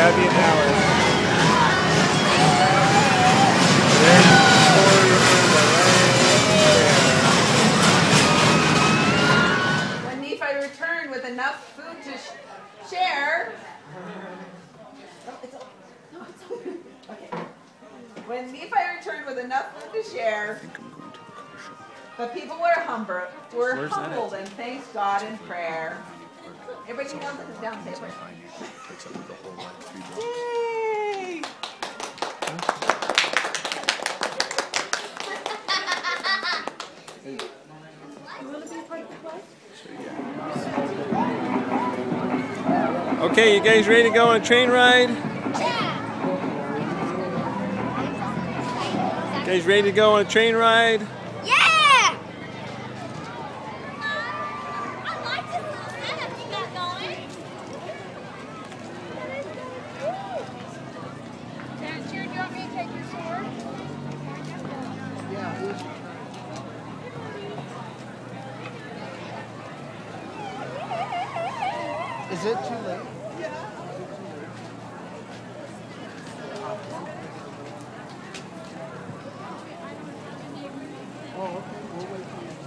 That'd be an hour. When Nephi returned with enough food to share. Okay. When Nephi returned with enough food to share, the people were humbled and thanked God in prayer. Everybody knows it is down. Say it. Yay! Okay, you guys ready to go on a train ride? You guys ready to go on a train ride? Yeah! Jared, do you want me to take your sword? Is it too late? Oh, okay. We'll wait for you.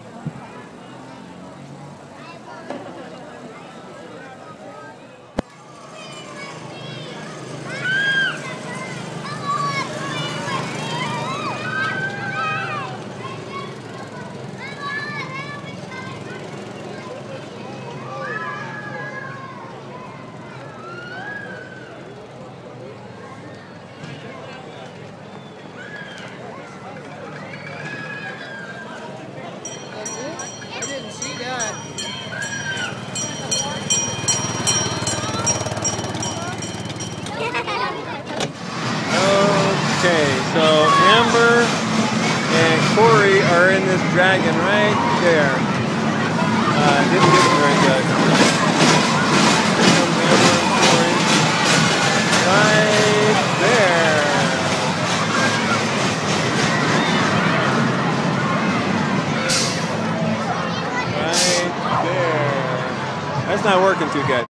I didn't see that. Okay, so Amber and Corey are in this dragon right there. Didn't get it very good. Here comes Amber and Corey. Right there. Right there. That's not working too good.